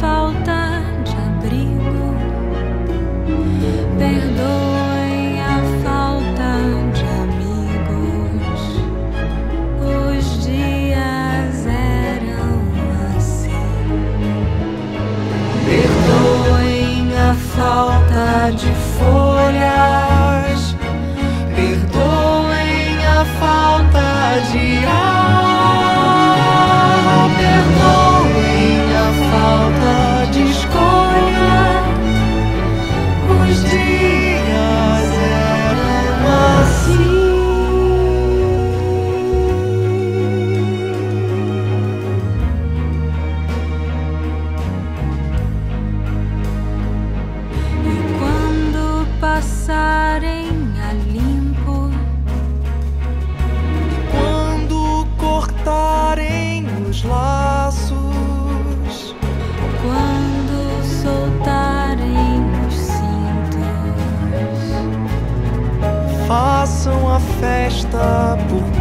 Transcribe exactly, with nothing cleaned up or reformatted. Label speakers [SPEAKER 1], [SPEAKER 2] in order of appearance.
[SPEAKER 1] falta de abrigo, perdoem a falta de amigos. Os dias eram assim. Perdoem a falta de folhas, perdoem a falta de ar, perdoem a falta de escolha. Os dias eram assim. E quando passarem a limpo,
[SPEAKER 2] quando cortarem os laços,
[SPEAKER 1] quando soltarem os cintos,
[SPEAKER 2] façam a festa por